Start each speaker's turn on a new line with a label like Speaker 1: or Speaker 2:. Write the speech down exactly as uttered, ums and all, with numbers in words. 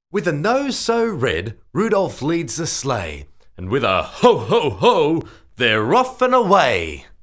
Speaker 1: With a nose so red, Rudolph leads the sleigh, and with a ho ho ho, they're off and away.